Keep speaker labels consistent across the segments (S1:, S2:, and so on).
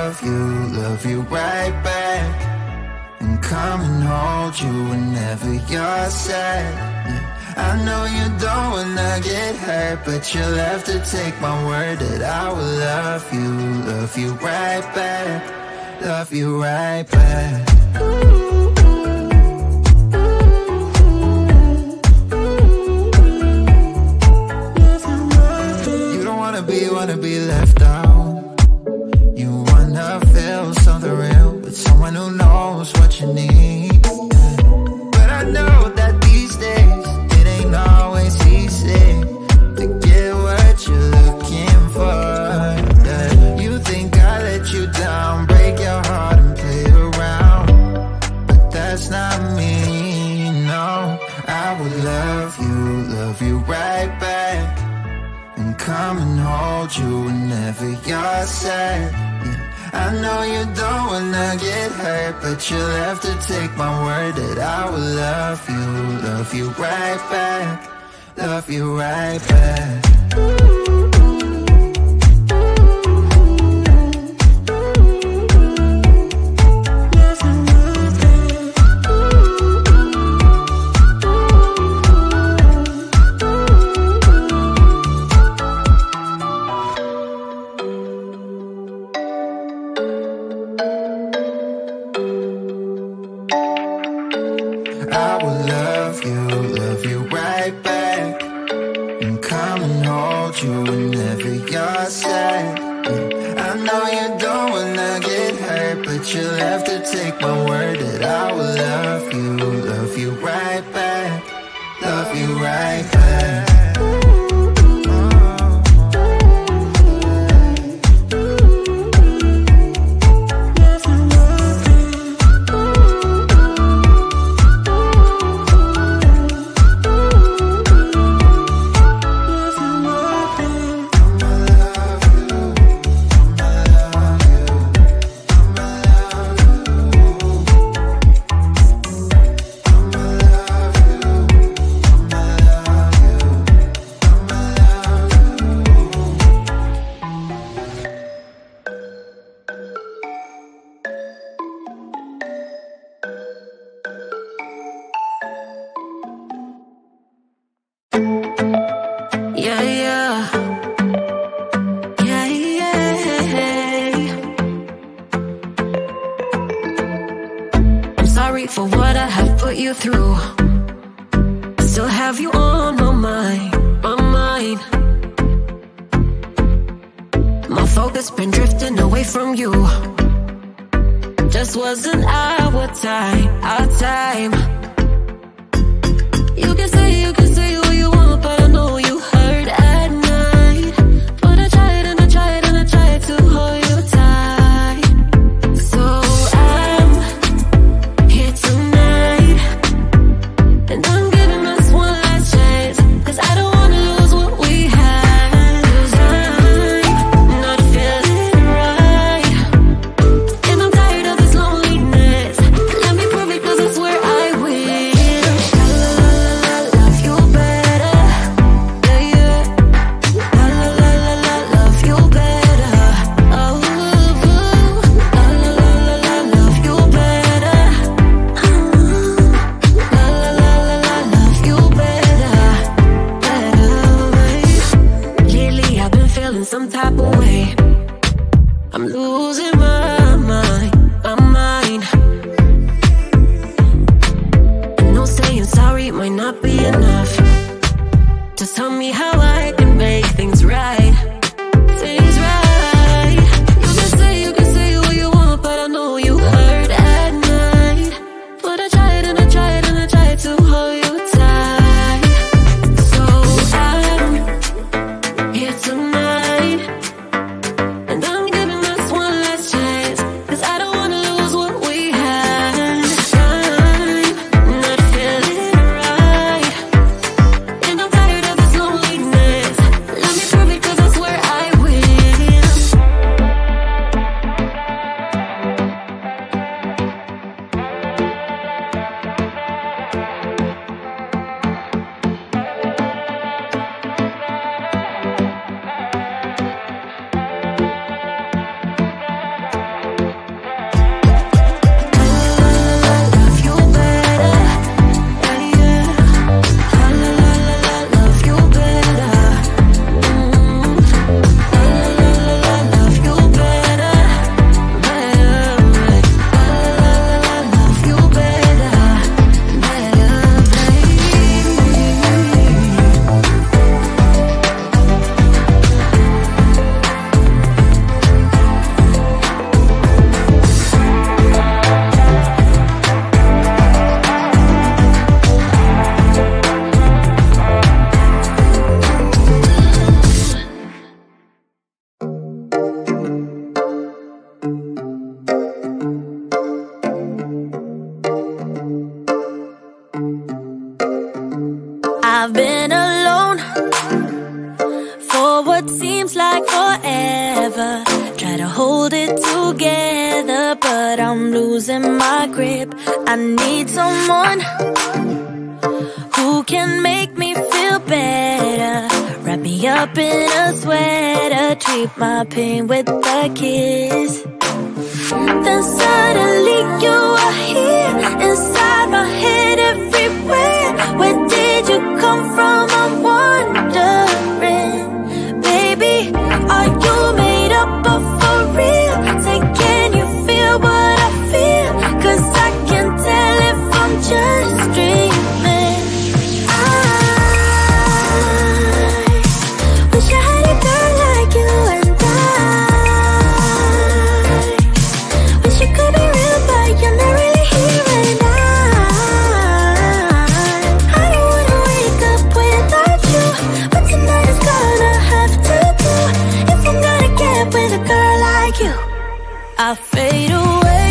S1: love you right back, and come and hold you whenever you're sad. I know you don't wanna get hurt, but you'll have to take my word that I will love you right back, love you right back. You don't wanna be left out. You wanna feel something real with someone who knows what you need. But I know that these days it ain't always easy to get what you're looking for. You think I let you down, break your heart and play around, but that's not me, no. I would love you right back, and come and hold you whenever you're sad. I know you don't wanna get hurt, but you'll have to take my word that I will love you right back, love you right back. I will love you right back, and come and hold you whenever you're sad. I know you don't wanna get hurt, but you'll have to take my word that I will love you right back, love you right back.
S2: For what I have put you through, I still have you on my mind, my mind. My focus been drifting away from you. Just wasn't our time, our time. You can say what you want, but I know you hurt at night. But I tried and I tried and I tried to hold you tight. So I'm here tonight, and I'm giving us one last chance, 'cause I don't wanna lose what we had. 'Cause I'm not feeling right, and I'm tired of this loneliness. Let me prove it, 'cause I swear I will. La la la la, love you better, yeah yeah. La la la la la, love you better. Oh, la la la la la, love you better. La la la la la, love you better, better. Lately I've been feeling some type of way. I'm losing my mind, my mind. I know saying sorry might not be enough. Just tell me how I can make things right, things right. You can say what you want, but I know you hurt at night. But I tried and I tried and I tried to hold you tight. So I'm here tonight, what seems like forever. Try to hold it together, but I'm losing my grip. I need someone who can make me feel better. Wrap me up in a sweater, treat my pain with a kiss. Then suddenly you are here, inside my head everywhere. Where did you come from? I'm wondering. Baby, are you made up of for real? Say, can you feel what I feel? 'Cause I can tell if I'm just dreaming. I wish I had a girl like you, and I wish it could be real, but you're not really here. And I don't wanna wake up without you, but tonight is gonna have to do. If I'm gonna get with a girl like you, I fade away,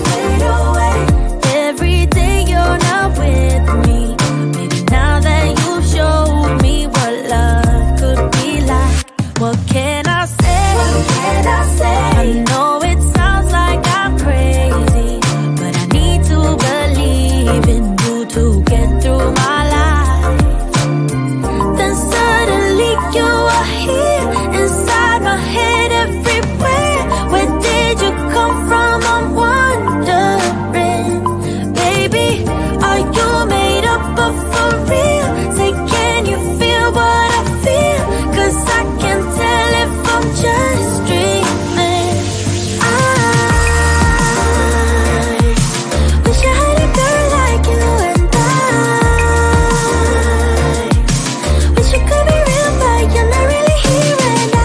S2: every day you're not with me. Maybe now that you showed me what love could be like, what can I say? I know it sounds like I'm crazy, but I need to believe in you to get through my life. Then suddenly you are here, inside my head everywhere. Where did you come from? I'm wondering. Baby, are you made up of for real? Say, can you feel what I feel? 'Cause I can tell if I'm just dreaming. I wish I had a girl like you, and I wish it could be real, but you're not really here. And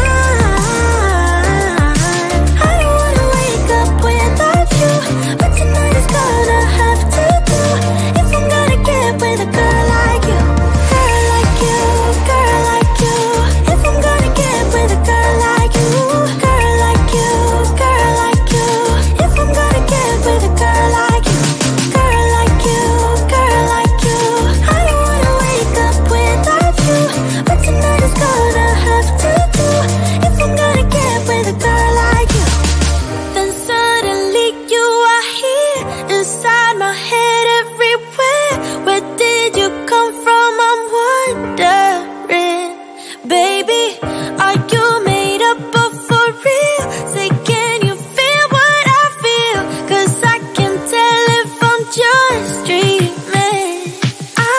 S2: I don't wanna wake up without you, but tonight is gonna have to do. If I'm gonna get with a girl like you, girl like you, girl like you. If I'm gonna get with a girl like you, girl like you, girl like you. If I'm gonna get with a girl like you, girl like you, girl like you. I don't wanna wake up without you, but tonight is gonna have to do. If I'm gonna get with a girl like you. Then suddenly you are here, inside my head everywhere. Where did you come from? I'm wondering. Baby, are you made up of for real? Say, can you feel what I feel? 'Cause I can tell if I'm just dreaming. I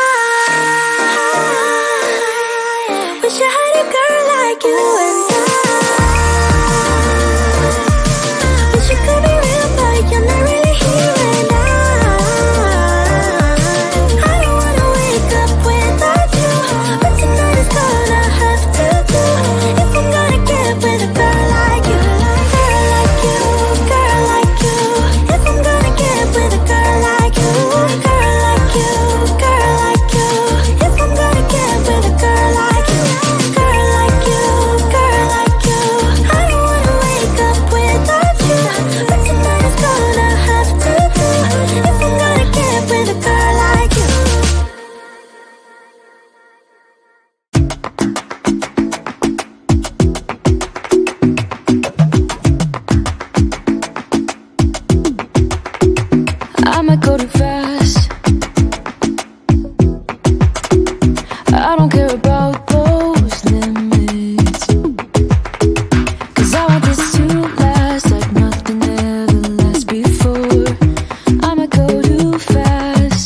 S2: wish I had a girl like you, and I wish it could be real, but you're not really here. And I don't wanna wake up without you, but tonight is gonna have to do. If I'm gonna get with a girl like you, girl like you, girl like you. If I'm gonna get with a girl like you, girl like you, girl like you. If I'm gonna get with a girl like you, girl like you, girl like you. I don't wanna wake up without you, but tonight is gonna have to do. If I'm gonna get with a girl like you.
S3: I might go too fast. I don't care about those limits, 'cause I want this to last like nothing ever lasts before. I might go too fast.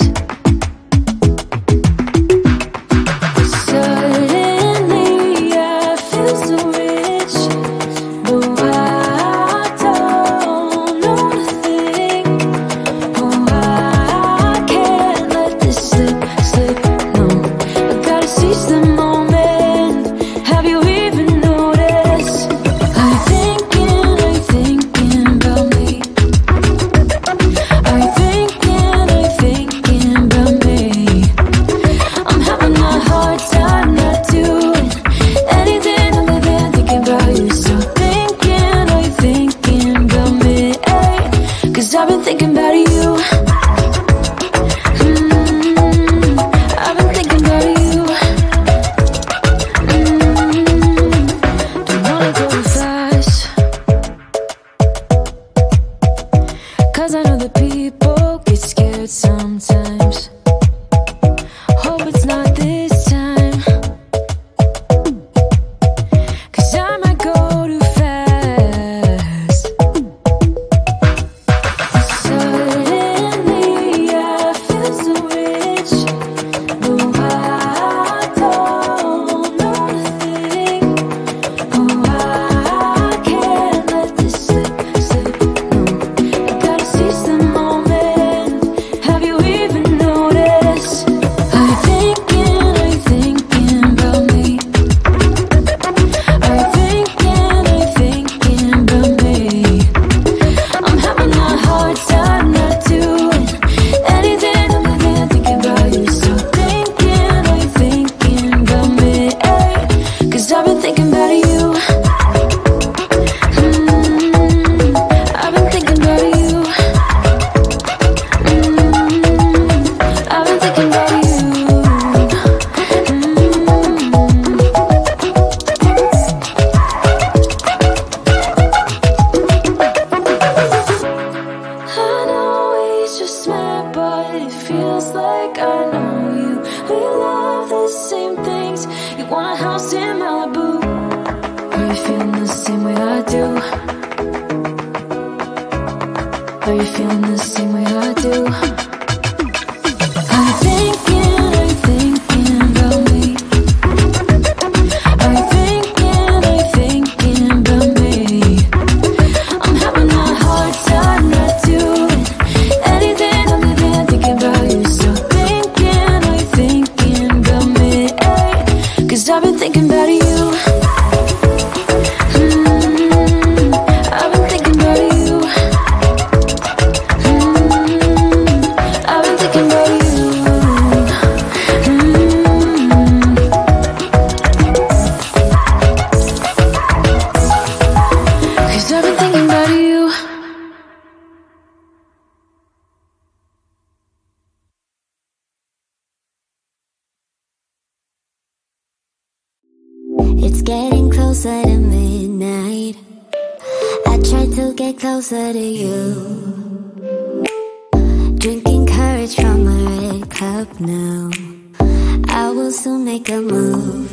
S3: Suddenly I feel so rich, but I don't know nothing. Oh, I can't let this slip, no. I gotta seize the moment. Have you even noticed? Are you thinking about me? Are you thinking about me? I'm having a hard time not doing anything other than thinking about you. So are you thinking about me? 'Cause I've been thinking about you. I've been thinking about you. you feeling the same way I do? Are you feeling the same way I do? I'm thinking about me. Are you thinking about me? I'm having a hard time not doing anything other than thinking about you. So are you thinking about me? 'Cause I've been thinking about you. I've been thinking about you. I've been thinking about you. Cause I've been thinking about you.
S4: It's getting closer to midnight. I try to get closer to you. Drinking courage from a red cup now. I will soon make a move.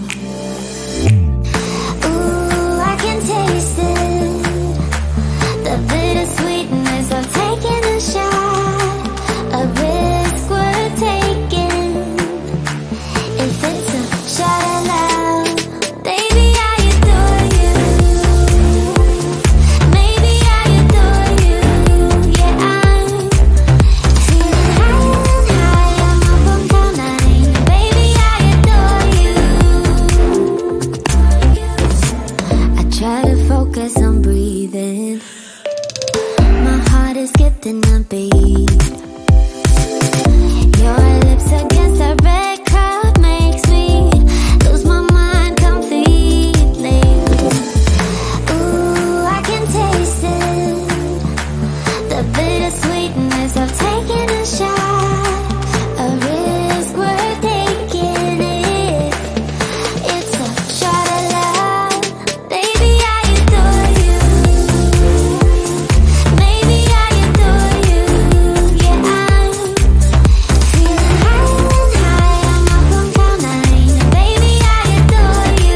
S4: Ooh, I can taste it. The bittersweetness of taking a shot. A risk worth taking. If it's a shot of love, baby, I adore you. Maybe I adore you. Yeah, I'm feeling high, I'm up on cloud nine. Baby, I adore you. I try to focus on breathing. My heart is skipping a beat. Your lips against a red cup makes me lose my mind completely. Ooh, I can taste it. The bittersweetness of taking a shot. A risk worth taking it. It's a shot of love. Baby, I adore you. Maybe I adore you. Yeah, I'm feeling high, I'm up on cloud nine. Baby, I adore you.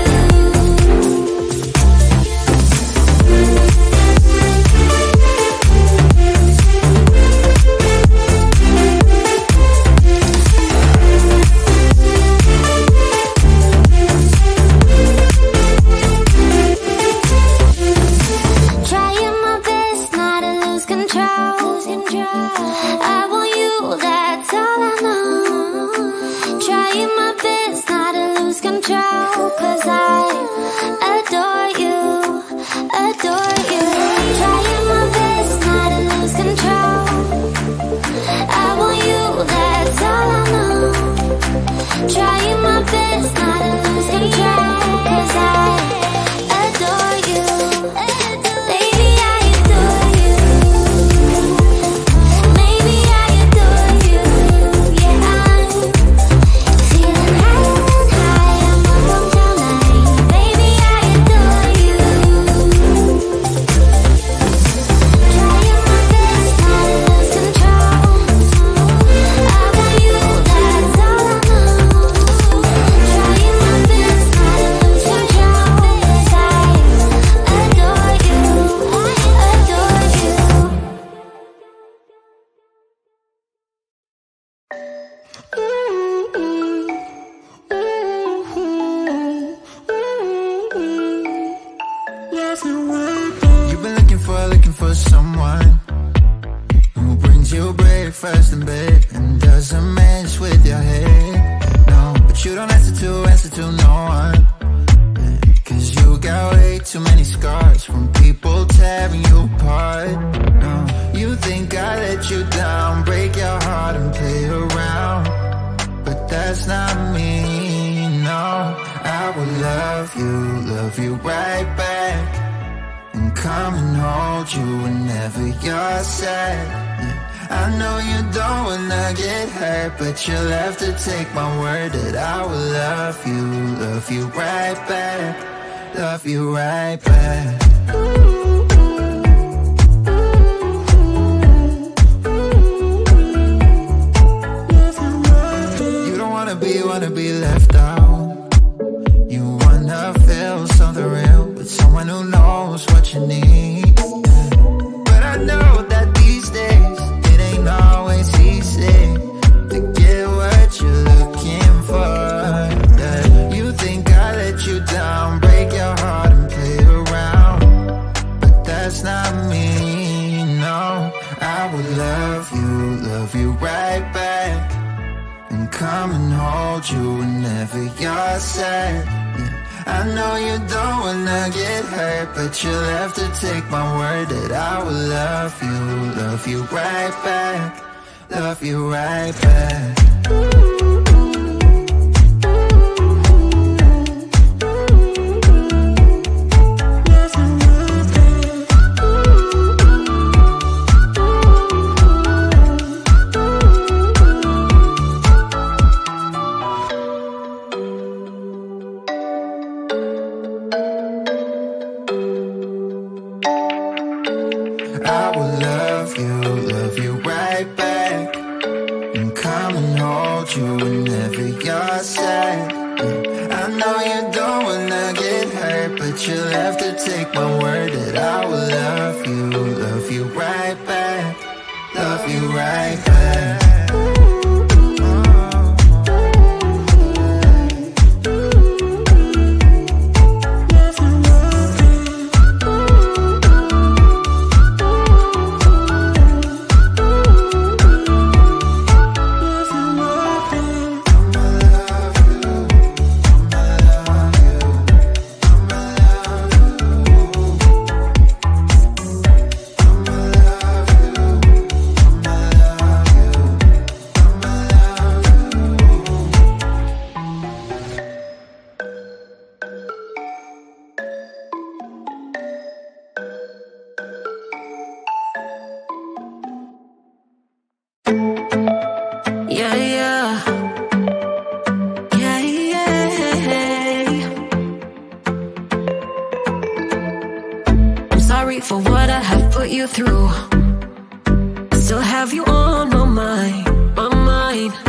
S4: Trying my best not to lose control. I want you, that's all I know. Trying my best not to lose control. 'Cause I adore you, adore you. Trying my best not to lose control. I want you, that's all I know. Trying my best not to lose control. 'Cause I adore you. Baby, I adore you. Maybe I adore you. Yeah, I'm feeling high, I'm up on cloud nine. Baby, I adore you. Trying my best not to lose control. I want you, that's all I know. Trying my best not to lose control. 'Cause I adore you, adore you.
S1: You've been looking for someone who brings you breakfast in bed and doesn't mess with your head. No, but you don't answer to no one. 'Cause you got way too many scars from people tearing you apart. No, you think I let you down, break your heart and play around. But that's not me, no. I will love you right back. And come and hold you whenever you're sad. Yeah, I know you don't wanna get hurt, but you'll have to take my word that I will love you right back. Love you right back. You don't wanna be left out. You wanna feel something real with someone someone who knows what you need. But I know that these days it ain't always easy to get what you're looking for. You think I let you down, break your heart and play around, but that's not me, no. I would love you right back, and come and hold you whenever you're sad. I know you don't wanna get hurt, but you'll have to take my word that I will love you right back, love you right back. I will love you right back, and come and hold you whenever you're sad. I know you don't wanna get hurt, but you'll have to take my word that I will love you right back, love you right back.
S2: Sorry for what I have put you through. I still have you on my mind, my mind.